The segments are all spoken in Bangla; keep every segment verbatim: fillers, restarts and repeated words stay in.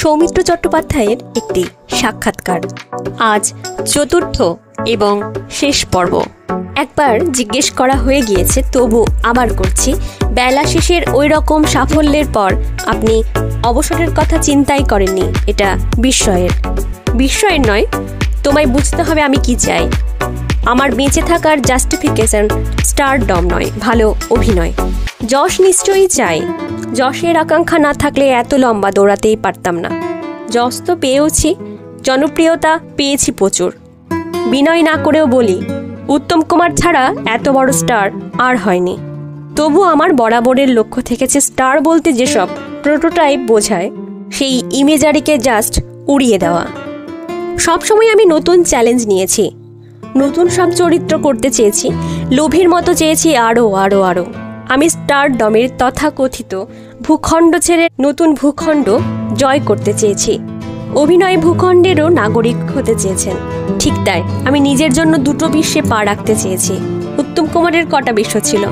সৌমিত্র চট্টোপাধ্যায়ের একটি সাক্ষাৎকার। আজ চতুর্থ এবং শেষ পর্ব। একবার জিজ্ঞেস করা হয়ে গিয়েছে, তবু আবার করছি, বেলা শেষের ওই রকম সাফল্যের পর আপনি অবসরের কথা চিন্তাই করেননি। এটা বিস্ময়ের বিস্ময়ের নয়, তোমায় বুঝতে হবে আমি কি চাই। আমার বেঁচে থাকার জাস্টিফিকেশন স্টারডম নয়, ভালো অভিনয়। যশ নিশ্চয়ই চাই। যশের আকাঙ্ক্ষা না থাকলে এত লম্বা দৌড়াতেই পারতাম না। যশ তো পেয়েওছি, জনপ্রিয়তা পেয়েছি প্রচুর। বিনয় না করেও বলি, উত্তম কুমার ছাড়া এত বড় স্টার আর হয়নি। তবু আমার বরাবরের লক্ষ্য থেকেছে স্টার বলতে যেসব প্রোটোটাইপ বোঝায় সেই ইমেজারিকে জাস্ট উড়িয়ে দেওয়া। সবসময় আমি নতুন চ্যালেঞ্জ নিয়েছি, নতুন সব চরিত্র করতে চেয়েছি, লোভীর মতো চেয়েছি আরও আরও আরও। আমি স্টারডমের তথাকথিত ভূখণ্ড ছেড়ে নতুন ভূখণ্ড জয় করতে চেয়েছি। অভিনয় ভূখণ্ডেরও নাগরিক হতে চেয়েছেন, ঠিক তাই আমি নিজের জন্য দুটো বিশ্বে পা রাখতে চেয়েছি। উত্তম কুমারের কটা বিশ্ব ছিল?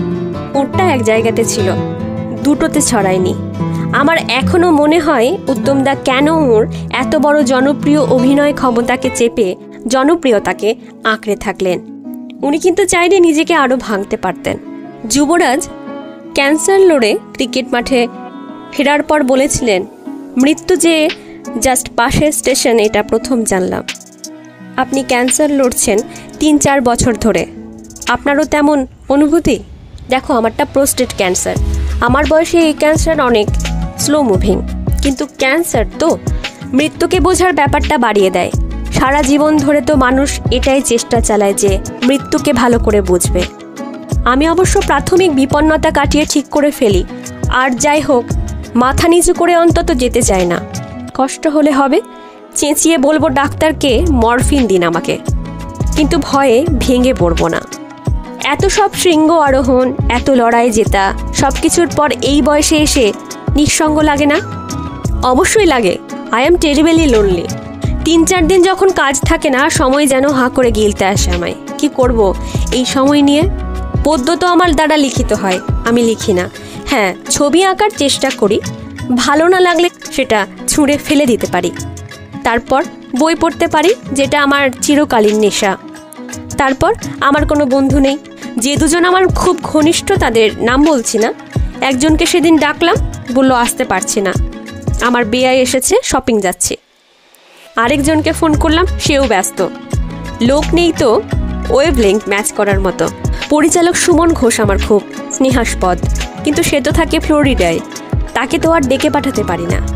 ওটা এক জায়গাতে ছিল, দুটোতে ছড়ায়নি। আমার এখনো মনে হয় উত্তমদা কেন ওর এত বড় জনপ্রিয় অভিনয় ক্ষমতাকে চেপে জনপ্রিয়তাকে আঁকড়ে থাকলেন। উনি কিন্তু চাইলে নিজেকে আরও ভাঙতে পারতেন। যুবরাজ ক্যান্সার লড়ে ক্রিকেট মাঠে ফেরার পর বলেছিলেন, মৃত্যু যে জাস্ট পাশের স্টেশন, এটা প্রথম জানলাম। আপনি ক্যান্সার লড়ছেন তিন চার বছর ধরে, আপনারও তেমন অনুভূতি? দেখো, আমারটা প্রোস্টেট ক্যান্সার। আমার বয়সে এই ক্যান্সার অনেক স্লো মুভিং, কিন্তু ক্যান্সার তো মৃত্যুকে বোঝার ব্যাপারটা বাড়িয়ে দেয়। সারা জীবন ধরে তো মানুষ এটাই চেষ্টা চালায় যে মৃত্যুকে ভালো করে বুঝবে। আমি অবশ্য প্রাথমিক বিপন্নতা কাটিয়ে ঠিক করে ফেলি, আর যাই হোক মাথা নিচু করে অন্তত যেতে চাই না। কষ্ট হলে হবে, চেঁচিয়ে বলবো ডাক্তারকে মরফিন দিন আমাকে, কিন্তু ভয়ে ভেঙে পড়বো না। এত সব শৃঙ্গ আরোহণ, এত লড়াই জেতা, সব কিছুর পর এই বয়সে এসে নিঃসঙ্গ লাগে না? অবশ্যই লাগে। I am terribly lonely. তিন চার দিন যখন কাজ থাকে না, সময় যেন হাঁ করে গিলতে আসে আমায়। কি করব এই সময় নিয়ে? পদ্য তো আমার দ্বারা লিখিত হয়, আমি লিখি না। হ্যাঁ, ছবি আঁকার চেষ্টা করি, ভালো না লাগলে সেটা ছুঁড়ে ফেলে দিতে পারি। তারপর বই পড়তে পারি, যেটা আমার চিরকালীন নেশা। তারপর আমার কোনো বন্ধু নেই। যে দুজন আমার খুব ঘনিষ্ঠ তাদের নাম বলছি না, একজনকে সেদিন ডাকলাম, বলল আসতে পারছি না, আমার বেয়াই এসেছে, শপিং যাচ্ছে। আরেকজনকে ফোন করলাম, সেও ব্যস্ত। লোক নেই তো ওয়েভলেংথ ম্যাচ করার মতো। পরিচালক সুমন ঘোষ আমার খুব স্নেহাস্পদ, কিন্তু সে তো থাকে ফ্লোরিডায়, তাকে তো আর ডেকে পাঠাতে পারি না।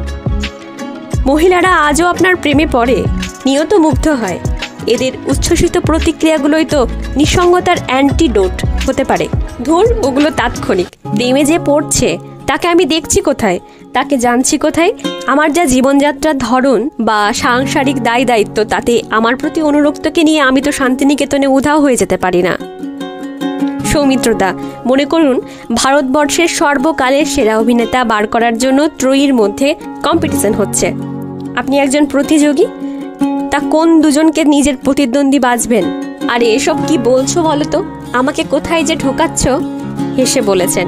মহিলারা আজও আপনার প্রেমে পড়ে, নিয়ত মুগ্ধ হয়। এদের উচ্ছ্বসিত প্রতিক্রিয়াগুলোই তো নিঃসঙ্গতার অ্যান্টিডোট হতে পারে। ধুর, ওগুলো তাৎক্ষণিক। প্রেমে যে পড়ছে তাকে আমি দেখছি কোথায়, তাকে জানছি কোথায়? আমার যা জীবনযাত্রার ধরন বা সাংসারিক দায় দায়িত্ব, তাতে আমার প্রতি অনুরক্তকে নিয়ে আমি তো শান্তিনিকেতনে উধাও হয়ে যেতে পারি না। সৌমিত্রদা, মনে করুন ভারতবর্ষের সর্বকালের সেরা অভিনেতা বার করার জন্য ত্রয়ীর মধ্যে কম্পিটিশন হচ্ছে। আপনি একজন প্রতিযোগী, তা কোন দুজনকে নিজের প্রতিদ্বন্দ্বী বাছবেন? আর এসব কি বলছো বলো তো? আমাকে কোথায় যে ঢোকাচ্ছ? হেসে বলেছেন,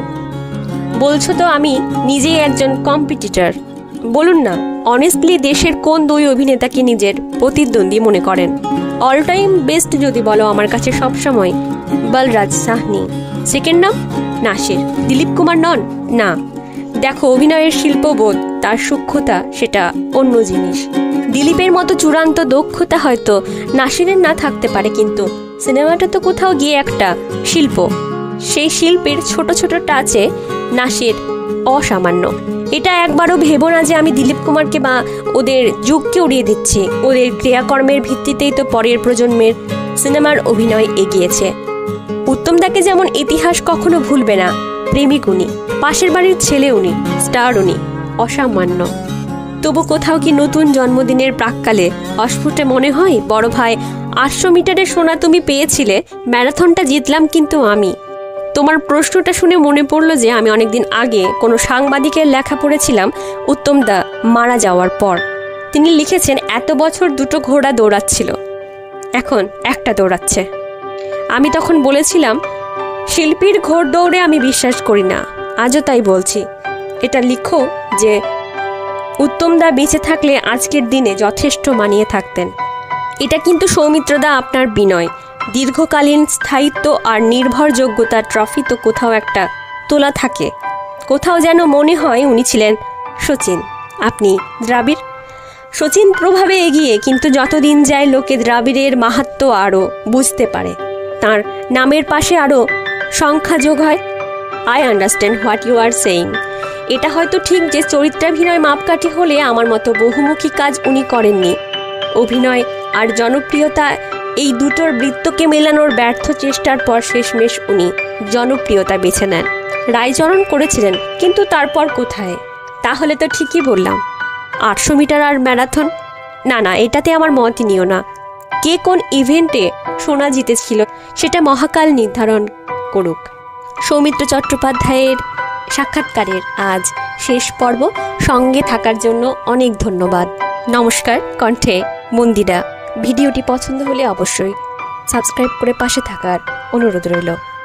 বলছো তো আমি নিজেই একজন কম্পিটিটর। বলুন না, অনেস্টলি দেশের কোন দুই অভিনেতাকে নিজের প্রতিদ্বন্দ্বী মনে করেন? অল টাইম বেস্ট যদি বলো, আমার কাছে সবসময় বলরাজ সাহনি। সেকেন্ড নাম নাসির। দিলীপ কুমার নন? না। দেখো, অভিনয়ের শিল্পবোধ, তার সূক্ষ্মতা, সেটা অন্য জিনিস। দিলীপের মতো চূড়ান্ত দক্ষতা হয়তো নাসিরের না থাকতে পারে, কিন্তু সিনেমাটা তো কোথাও গিয়ে একটা শিল্প। সেই শিল্পের ছোট ছোট টাচে নাসির অসামান্য। এটা একবারও ভেবো না যে আমি দিলীপ কুমারকে বা ওদের যুগকে উড়িয়ে দিচ্ছি। ওদের ক্রিয়াকর্মের ভিত্তিতেই তো পরের প্রজন্মের সিনেমার অভিনয় এগিয়েছে। উত্তমদাকে যেমন ইতিহাস কখনো ভুলবে না, প্রেমিক উনি, পাশের বাড়ির ছেলে উনি, স্টার উনি, অসামান্য। তবু কোথাও কি নতুন জন্মদিনের প্রাক্কালে অস্ফুটে মনে হয়, বড় ভাই আটশো মিটারের সোনা তুমি পেয়েছিলে, ম্যারাথনটা জিতলাম কিন্তু আমি। তোমার প্রশ্নটা শুনে মনে পড়লো যে আমি অনেকদিন আগে কোনো সাংবাদিকের লেখা পড়েছিলাম উত্তমদা মারা যাওয়ার পর। তিনি লিখেছেন, এত বছর দুটো ঘোড়া দৌড়াচ্ছিল, এখন একটা দৌড়াচ্ছে। আমি তখন বলেছিলাম, শিল্পীর ঘোড় দৌড়ে আমি বিশ্বাস করি না, আজও তাই বলছি। এটা লিখো যে উত্তমদা বেঁচে থাকলে আজকের দিনে যথেষ্ট মানিয়ে থাকতেন। এটা কিন্তু সৌমিত্রদা আপনার বিনয়, দীর্ঘকালীন স্থায়িত্ব আর নির্ভরযোগ্যতার ট্রফি তো কোথাও একটা তোলা থাকে। কোথাও যেন মনে হয় উনি ছিলেন শচীন, আপনি দ্রাবিড়। শচীন প্রভাবে এগিয়ে, কিন্তু যতদিন যায় লোকে দ্রাবিড়ের মাহাত্ম্য আরও বুঝতে পারে, তার নামের পাশে আরও সংখ্যা যোগ হয়। I understand what you are saying. এটা হয়তো ঠিক যে চরিত্রাভিনয় মাপকাঠি হলে আমার মতো বহুমুখী কাজ উনি করেননি। অভিনয় আর জনপ্রিয়তা এই দুটোর বৃত্তকে মেলানোর ব্যর্থ চেষ্টার পর শেষমেশ উনি জনপ্রিয়তা বেছে নেন। রায়চরণ করেছিলেন, কিন্তু তারপর কোথায়? তাহলে তো ঠিকই বললাম, আটশো মিটার আর ম্যারাথন। না না, এটাতে আমার মতই নিও না। কে কোন ইভেন্টে সোনা জিতেছিল সেটা মহাকাল নির্ধারণ করুক। সৌমিত্র চট্টোপাধ্যায়ের সাক্ষাৎকারের আজ শেষ পর্ব। সঙ্গে থাকার জন্য অনেক ধন্যবাদ। নমস্কার। কণ্ঠে মন্দিরা। ভিডিওটি পছন্দ হলে অবশ্যই সাবস্ক্রাইব করে পাশে থাকার অনুরোধ রইল।